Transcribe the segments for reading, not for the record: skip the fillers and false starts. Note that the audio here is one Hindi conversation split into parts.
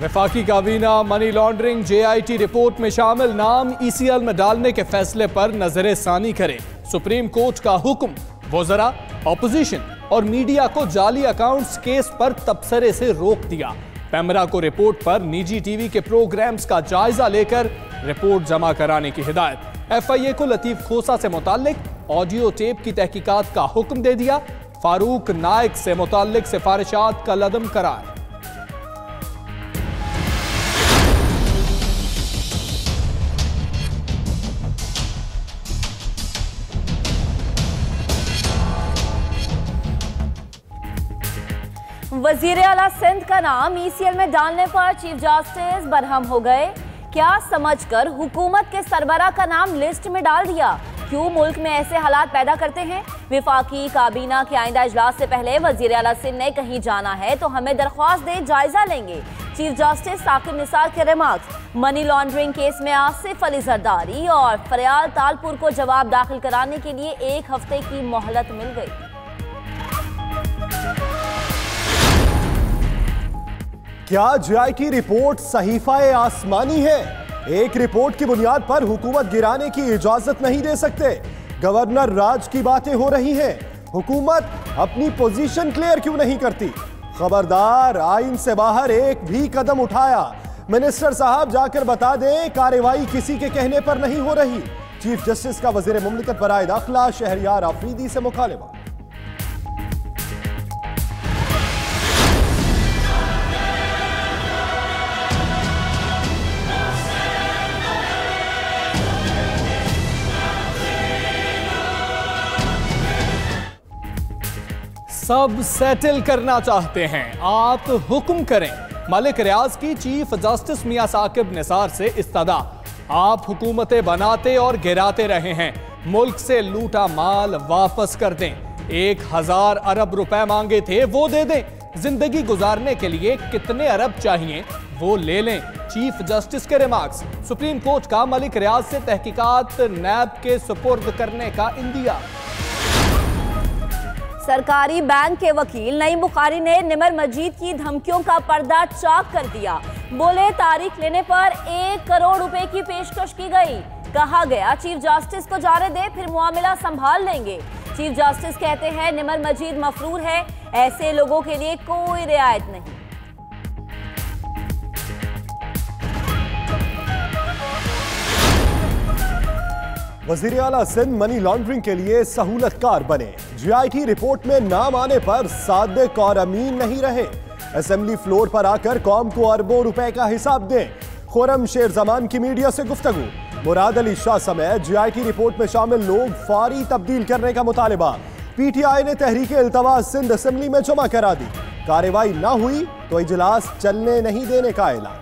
वफाकी काबीना मनी लॉन्ड्रिंग JIT रिपोर्ट में शामिल नाम ECL में डालने के फैसले पर नजर सानी करे। सुप्रीम कोर्ट का हुक्म, वज़रा, ऑपोजिशन और मीडिया को जाली अकाउंट्स केस पर तबसरे से रोक दिया। पैमरा को रिपोर्ट पर निजी टीवी के प्रोग्राम्स का जायजा लेकर रिपोर्ट जमा कराने की हिदायत। FIA को लतीफ खोसा से मुताल्लिक ऑडियो टेप की तहकीकात का हुक्म दे दिया। फारूक नाइक से मुताल्लिक सिफारिशात का लदम करार। वजीर आला सिंध का नाम ECL में डालने पर चीफ जस्टिस बरहम हो गए। क्या समझकर हुकूमत के सरबरा का नाम लिस्ट में डाल दिया? क्यों मुल्क में ऐसे हालात पैदा करते हैं? विफाकी काबीना के आइंदा इजलास से पहले वजीर आला सिंध ने कहीं जाना है तो हमें दरख्वास्त दे, जायजा लेंगे। चीफ जस्टिस साकिब निसार के रिमार्क्स। मनी लॉन्ड्रिंग केस में आसिफ अली जरदारी और फरियाल तालपुर को जवाब दाखिल कराने के लिए 1 हफ्ते की मोहलत मिल गई। क्या JIT रिपोर्ट सहीफा-ए आसमानी है? एक रिपोर्ट की बुनियाद पर हुकूमत गिराने की इजाजत नहीं दे सकते। गवर्नर राज की बातें हो रही हैं। हुकूमत अपनी पोजीशन क्लियर क्यों नहीं करती? खबरदार, आइन से बाहर एक भी कदम उठाया, मिनिस्टर साहब जाकर बता दें कार्रवाई किसी के कहने पर नहीं हो रही। चीफ जस्टिस का वजीर मुमलिकत बराए दाखिला शहरयार आफरीदी से मुखालिफा। सब सेटल करना चाहते हैं, आप हुक्म करें। मलिक रियाज की चीफ जस्टिस मियां साकिब निसार से इस्तदा। आप हुकूमतें बनाते और गिराते रहे हैं, मुल्क से लूटा माल वापस कर दें। 1000 अरब रुपए मांगे थे वो दे दें। जिंदगी गुजारने के लिए कितने अरब चाहिए वो ले लें। चीफ जस्टिस के रिमार्क्स। सुप्रीम कोर्ट का मलिक रियाज से तहकीकात नैब के सुपुर्द करने का इंदिया। सरकारी बैंक के वकील नईम बुखारी ने निमर मजीद की धमकियों का पर्दा चाक कर दिया। बोले तारीख लेने पर 1 करोड़ रुपए की पेशकश की गई। कहा गया चीफ जस्टिस को जाने दे, फिर मुआमला संभाल लेंगे। चीफ जस्टिस कहते हैं निमर मजीद मफरूर है, ऐसे लोगों के लिए कोई रियायत नहीं। वजीर आला सिंध मनी लॉन्ड्रिंग के लिए सहूलतकार बने। JIT रिपोर्ट में नाम आने पर सादिक और अमीन नहीं रहे। असेंबली फ्लोर पर आकर कौम को अरबों रुपए का हिसाब दें। खुर्रम शेर जमान की मीडिया से गुफ्तगू। मुराद अली शाह समेत JIT रिपोर्ट में शामिल लोग फौरी तब्दील करने का मुतालिबा। PTI ने तहरीक इल्तवा सिंध असेंबली में जमा करा दी। कार्रवाई ना हुई तो इजलास चलने नहीं देने का ऐलान।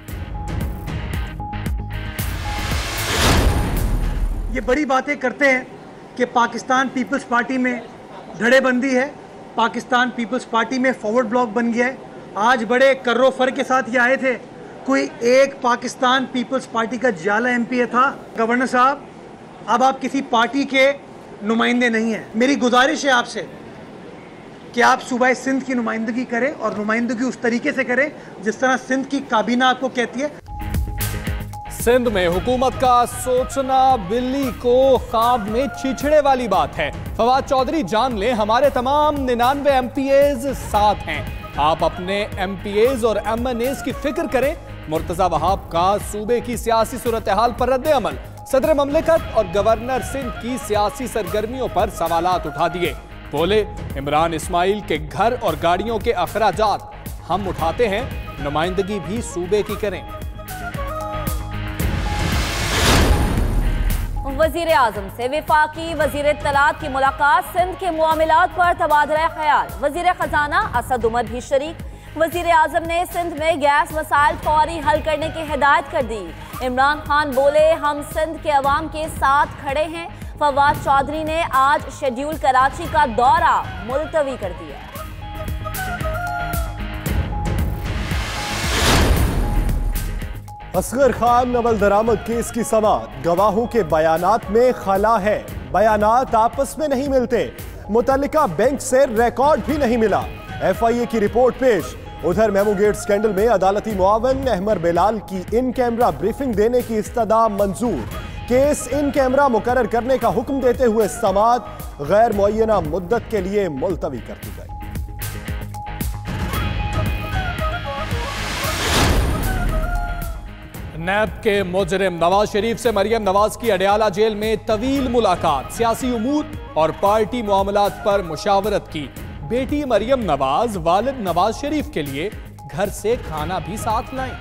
ये बड़ी बातें करते हैं कि पाकिस्तान पीपल्स पार्टी में धड़ेबंदी है, पाकिस्तान पीपल्स पार्टी में फॉरवर्ड ब्लॉक बन गया है। आज बड़े कर्रो फर के साथ ये आए थे। कोई एक पाकिस्तान पीपल्स पार्टी का जाला MPA था। गवर्नर साहब, अब आप किसी पार्टी के नुमाइंदे नहीं हैं। मेरी गुजारिश है आपसे कि आप सूबा सिंध की नुमाइंदगी करें और नुमाइंदगी उस तरीके से करें जिस तरह सिंध की काबीना आपको कहती है। सिंध में हुकूमत का सोचना बिल्ली को ख्वाब में छिछड़े वाली बात है। फवाद चौधरी जान लें, हमारे तमाम 99 MPAs साथ हैं। आप अपने MPAs और MNAs की फिक्र करें। मुर्तजा वहाब का सूबे की सियासी सूरत हाल पर रद्द अमल। सदर ममलिकत और गवर्नर सिंध की सियासी सरगर्मियों पर सवालात उठा दिए। बोले इमरान इस्माइल के घर और गाड़ियों के अखराजात हम उठाते हैं, नुमाइंदगी भी सूबे की करें। वजीर आजम से विफाकी वजीर इत्तलात की मुलाकात। सिंध के मामलात पर तबादला ख्याल। वजीर खजाना असद उमर भी शरीक। वजीर आजम ने सिंध में गैस मसाइल फौरी हल करने की हिदायत कर दी। इमरान खान बोले हम सिंध के अवाम के साथ खड़े हैं। फवाद चौधरी ने आज शेड्यूल कराची का दौरा मुलतवी कर दिया। असगर खान अमल दरामद केस की समाअत। गवाहों के बयानात में खला है, बयानात आपस में नहीं मिलते। मुतल्लिका बैंक से रिकॉर्ड भी नहीं मिला। FIA की रिपोर्ट पेश। उधर मेमो गेट स्कैंडल में अदालती मुआवन अहमर बेलाल की इन कैमरा ब्रीफिंग देने की इस्तदा मंजूर। केस इन कैमरा मुकर्रर करने का हुक्म देते हुए समाअत गैर मुअय्यना मुद्दत के लिए मुलतवी कर दी गई। नैब के मुजरिम नवाज शरीफ से मरियम नवाज की अडयाला जेल में तवील मुलाकात, सियासी उमूर और पार्टी मामलात पर मुशावरत की। बेटी मरियम नवाज वालिद नवाज शरीफ के लिए घर से खाना भी साथ लाएं।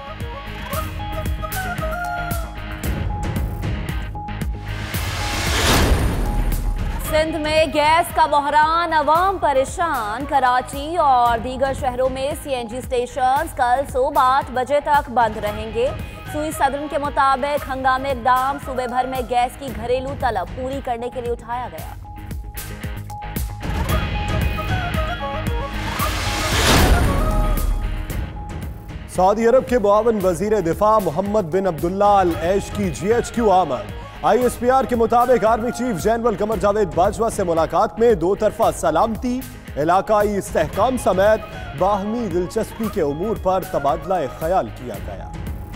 सिंध में गैस का बहरान, अवाम परेशान। कराची और दीगर शहरों में सीएनजी स्टेशंस कल सुबह 8 बजे तक बंद रहेंगे। सुई सदन के मुताबिक हंगामी इकदाम सूबे भर में गैस की घरेलू तलब पूरी करने के लिए उठाया गया। सऊदी अरब के मुआवन वजीर दिफा मोहम्मद बिन अब्दुल्ला अल ऐश की GHQ आमद। ISPR के मुताबिक army chief general Qamar Javed Bajwa से मुलाकात में दो तरफा सलामती, इलाकाई इस्तेहकाम समेत बाहमी दिलचस्पी के उमूर पर तबादला ख्याल किया गया।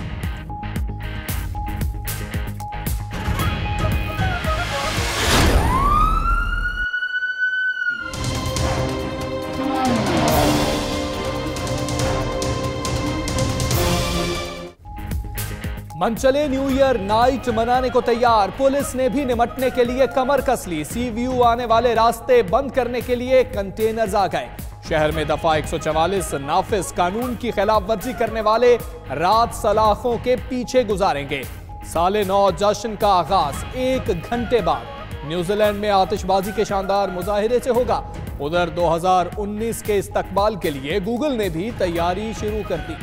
मनचले न्यू ईयर नाइट मनाने को तैयार, पुलिस ने भी निमटने के लिए कमर कस ली। सी व्यू आने वाले रास्ते बंद करने के लिए कंटेनर्स आ गए। शहर में दफा 144 नाफिज कानून की खिलाफ वर्जी करने वाले रात सलाखों के पीछे गुजारेंगे। साले 9 जश्न का आगाज 1 घंटे बाद न्यूजीलैंड में आतिशबाजी के शानदार मुजाहिरे से होगा। उधर 2019 के इस्तकबाल के लिए गूगल ने भी तैयारी शुरू कर दी।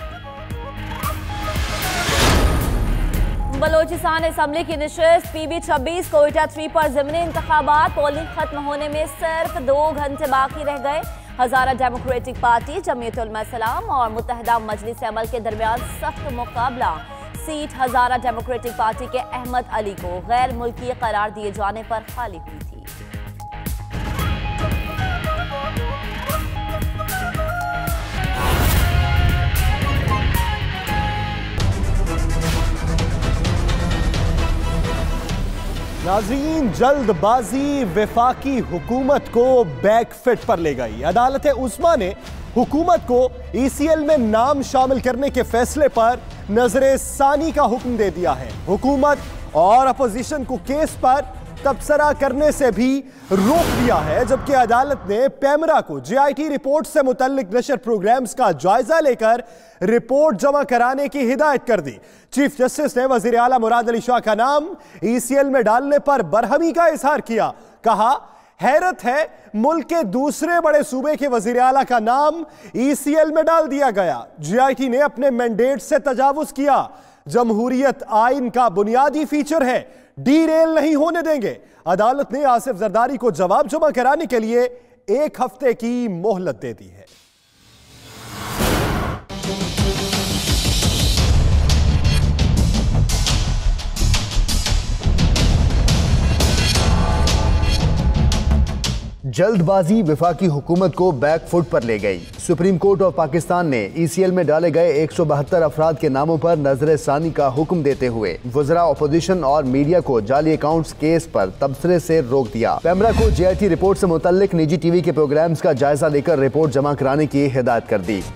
बलोचिस्तान असम्बली की नशिस्त PB-26 कोयटा 3 पर ज़िमनी इंतखाबात, पोलिंग खत्म होने में सिर्फ 2 घंटे बाकी रह गए। हजारा डेमोक्रेटिक पार्टी, जमीयत उलमा इस्लाम और मुत्तहिदा मजलिस अमल के दरमियान सख्त मुकाबला। सीट हजारा डेमोक्रेटिक पार्टी के अहमद अली को गैर मुल्की करार दिए जाने पर खाली हुई थी। नाज़रीन, जल्दबाजी वफाकी हुकूमत को बैकफिट पर ले गई। अदालत उस्मा ने हुकूमत को ECL में नाम शामिल करने के फैसले पर नजरे सानी का हुक्म दे दिया है। हुकूमत और अपोजिशन को केस पर तबसरा करने से भी रोक दिया है, जबकि अदालत ने पैमरा को JIT रिपोर्ट से मुतल्लिक नशर प्रोग्राम्स का जायजा लेकर रिपोर्ट जमा कराने की हिदायत कर दी। चीफ जस्टिस ने वजीर आला मुराद अली शाह का नाम ECL में डालने पर बरहमी का इजहार किया। कहा, हैरत है, मुल्क के दूसरे बड़े सूबे के वजीर आला का नाम ECL में डाल दिया गया। JIT ने अपने मैंडेट से तजावुज किया। जमहूरियत आइन का बुनियादी फीचर है, डीरेल नहीं होने देंगे। अदालत ने आसिफ जरदारी को जवाब जमा कराने के लिए 1 हफ्ते की मोहलत दे दी है। जल्दबाजी वफाकी हुकूमत को बैकफुट पर ले गई। सुप्रीम कोर्ट ऑफ पाकिस्तान ने ECL में डाले गए 172 अफराद के नामों पर नजर सानी का हुक्म देते हुए वज़रा अपोजिशन और मीडिया को जाली अकाउंट्स केस पर तबसरे से रोक दिया। पैमरा को JIT रिपोर्ट से मुतल्लिक निजी TV के प्रोग्राम्स का जायजा लेकर रिपोर्ट जमा कराने की हिदायत कर दी।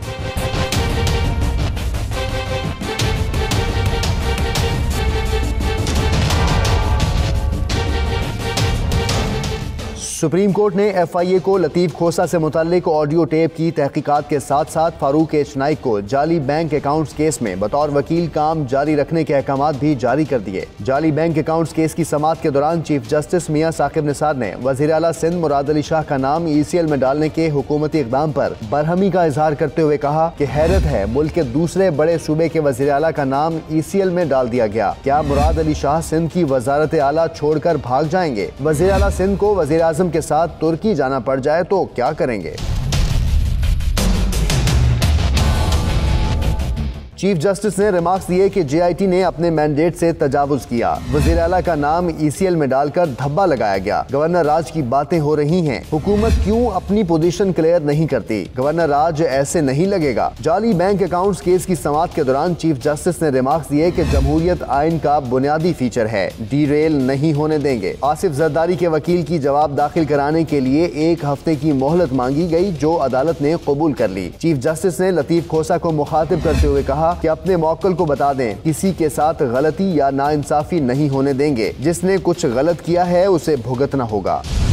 सुप्रीम कोर्ट ने FIA को लतीफ़ खोसा से मुतल्लिक ऑडियो टेप की तहकीकात के साथ साथ फारूक H नाइक को जाली बैंक अकाउंट्स केस में बतौर वकील काम जारी रखने के अहकामात भी जारी कर दिए। जाली बैंक अकाउंट्स केस की समाअत के दौरान चीफ जस्टिस मियां साकिब निसार ने वज़ीर आला सिंध मुराद अली शाह का नाम ECL में डालने के हुकूमती इक़दाम पर बरहमी का इजहार करते हुए कहा कि हैरत है, मुल्क के दूसरे बड़े सूबे के वज़ीर आला का नाम ECL में डाल दिया गया। क्या मुराद अली शाह सिंध की वजारत आला छोड़कर भाग जाएंगे? वज़ीर आला सिंध को वज़ीर आज़म के साथ तुर्की जाना पड़ जाए तो क्या करेंगे? चीफ जस्टिस ने रिमार्क्स दिए कि JIT ने अपने मैंडेट से तजावुज किया। वजीर आला का नाम ECL में डालकर धब्बा लगाया गया। गवर्नर राज की बातें हो रही हैं। हुकूमत क्यों अपनी पोजीशन क्लियर नहीं करती? गवर्नर राज ऐसे नहीं लगेगा। जाली बैंक अकाउंट्स केस की समाअत के दौरान चीफ जस्टिस ने रिमार्क्स दिए कि जमहूरियत आइन का बुनियादी फीचर है, डीरेल नहीं होने देंगे। आसिफ जरदारी के वकील की जवाब दाखिल कराने के लिए 1 हफ्ते की मोहलत मांगी गई, जो अदालत ने कबूल कर ली। चीफ जस्टिस ने लतीफ खोसा को मुखातिब करते हुए कहा कि अपने मौक्कल को बता दें, किसी के साथ गलती या नाइंसाफी नहीं होने देंगे। जिसने कुछ गलत किया है उसे भुगतना होगा।